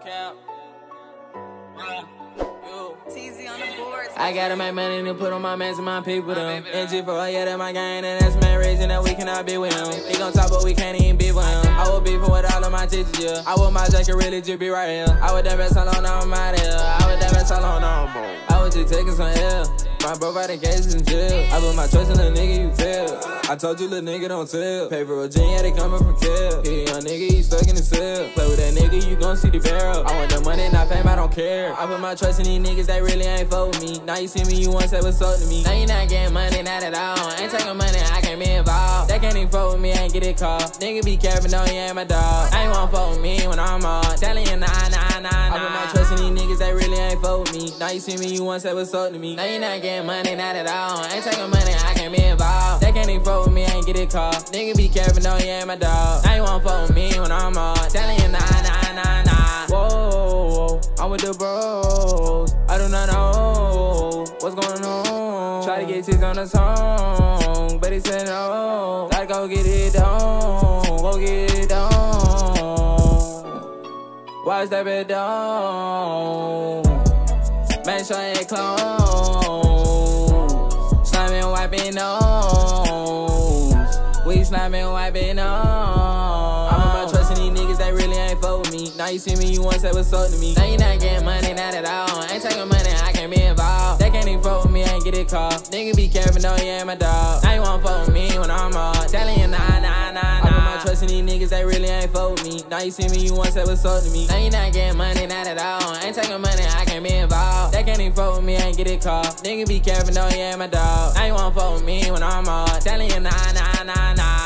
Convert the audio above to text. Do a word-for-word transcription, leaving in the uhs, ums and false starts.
cap. Yeah. T Z on the boards. I gotta make money to put on my mans and my people them. N G for all, yeah, that's my gang, and that's the main reason that we cannot be with him. He gon' talk, but we can't even be with him. I was beefing with all of my teachers, yeah. I want my jacket really just be right here. I was that best alone, now I'm out here. I was that best alone, now I'm home. I was just taking some L. My bro got in cases in jail. I put my trust in a nigga, you feel. I told you, little nigga, don't tell. Paper or gin, yeah, they coming from kill. He a young nigga, he stuck in the cell. Play with that nigga, you gon' see the barrel. I want the money, not fame, I don't care. I put my trust in these niggas, they really ain't fuck with me. Now you see me, you want to say what's up to me. Now you not getting money, not at all. Ain't taking money, I can't be involved. They can't even fuck with me, ain't get it called. Nigga be capping, no, he ain't my dog. I ain't wanna fuck with me when I'm on. Telling you, nah, nah, nah, nah. I put my trust in these niggas, they really ain't fuck with me. Now you see me, you want to say what's up to me. Now you not getting money, not at all. Ain't taking money, I can't be involved. They can't even fuck with me, ain't get it called. Nigga be capping, no, he ain't my dog. Now you wanna fuck with me when I'm on. Telling you, nah, nah, nah, nah. Whoa, I'm with the bros. I do not know what's going on. Try to get tips on the song, but he said no. Gotta go get it done, go get it done. Watch that bed down. Make sure it close. Slamming, wiping nose. We slamming, wiping nose. I put my trust in these niggas, they really ain't fuck with me. Now you see me, you want to say what's up to me. Now you not getting money, not at all. Ain't taking money, I can't be involved. They can't even fuck with me, ain't get it called. Nigga be capping, no, he ain't my dog. Now you wanna fuck with me when I'm on. Telling you, nah, nah, nah, nah. I put my trust in these niggas, they really ain't fuck with me. Now you see me, you want to say what's up to me. Now you not getting money, not at all. Ain't taking money, I can't be involved. They can't even fuck with me, ain't get it called. Nigga be capping, no, he ain't my dog. Now you wanna fuck with me when I'm on. Telling you, nah, nah, nah, nah.